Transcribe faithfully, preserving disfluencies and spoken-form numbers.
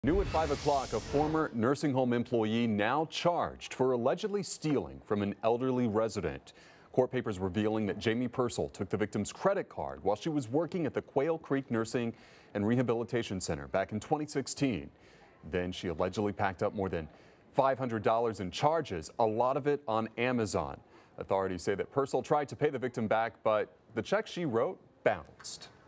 New at five o'clock, a former nursing home employee now charged for allegedly stealing from an elderly resident. Court papers revealing that Jamie Purcell took the victim's credit card while she was working at the Quail Creek Nursing and Rehabilitation Center back in twenty sixteen. Then she allegedly packed up more than five hundred dollars in charges, a lot of it on Amazon. Authorities say that Purcell tried to pay the victim back, but the check she wrote bounced.